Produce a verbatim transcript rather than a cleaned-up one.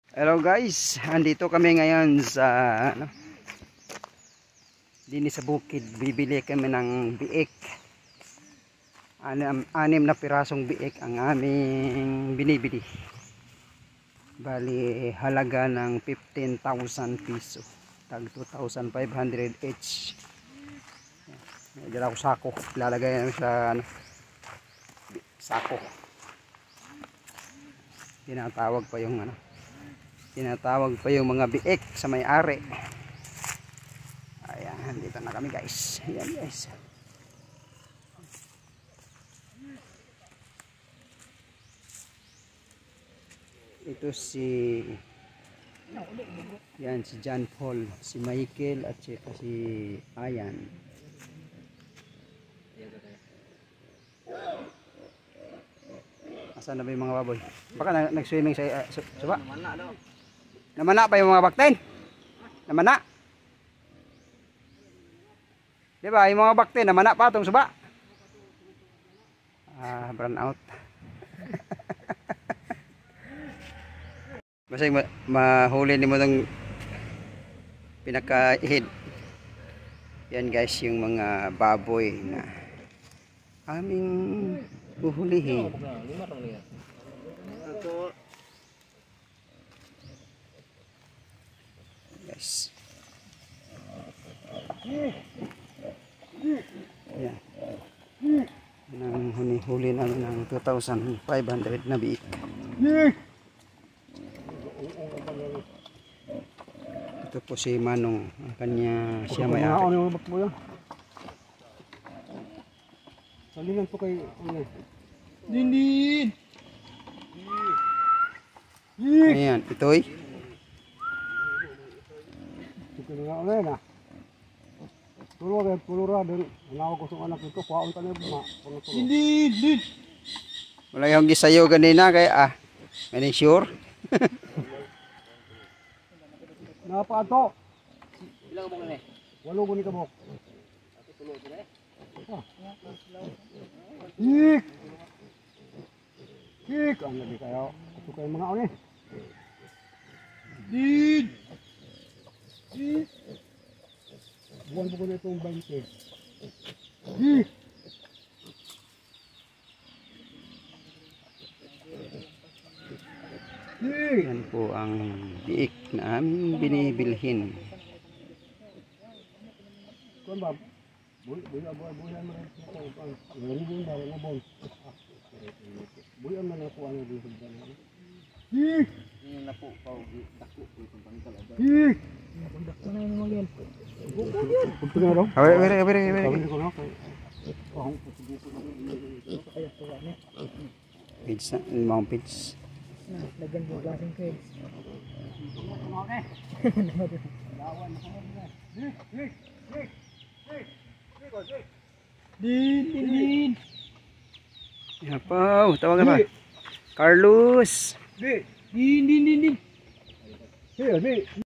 Hello guys, andito kami ngayon sa ano, dini sa bukid. Bibili kami ng biik. Anim, anim na pirasong biik ang aming binibili. Bali halaga ng fifteen thousand piso. Tag two thousand five hundred each. Dala ko sako. Lalagay namin sa ano, sako. Tinatawag pa yung ano. Tinatawag pa yung mga biik sa may-ari. Ayan, dito na kami guys. Ayan guys. Ito si yan si John Paul, si Michael at saka si Ayan. Asan na ba yung mga baboy? Baka nag-swimming sa uh, suba? Namana pa yung mga bakten? Namana? Diba yung mga bakten namana pa itong suba? Ah, burn out. Basta ma mahuli ni mo ng pinaka-ihid. Yan guys yung mga baboy na aming uhulihin. Guys. Yan. Nang huli-huli namin ng two thousand five hundred na biik. Ito po si Manong, ang kanya siya may ari. Salingan po kay Dindin. Ayan, ito'y Ito nga ulit na. Tulor rin, tulor rin. Ang ko sa anak nito, kuhaon ka na yung mga. Dindin, dindin. wala yung gisayo ganina kaya ah, maning sure. Napa ato. Ilang mo ni? Walo ko ni kabok. Ik. Ik, ang labi kayo. Ito kayo mga oni. Did. Did. Buwan ko na itong bangke. Ik. Yan po ang biik na aming binibilhin. Kuan ba? Buy buy buy buy mo rin ito. Ano din ba na bon? Buy ang na po ano dito ba? Ik. Yung na po pa dako po itong pangkal ada. Ik. Dako na yung mga yan. Buko yan. Punta na raw. Awere awere awere awere. Kawin ko na kay. Oh, putubuko na. Kaya po ani. Page na, mga page. Na, lagyan mo gasing ko. Okay. Lawan na ko na. Ik. Ik. Ik. Din, din, din. Yan po, tawagan ba? Carlos. Din, din, din, din. Din.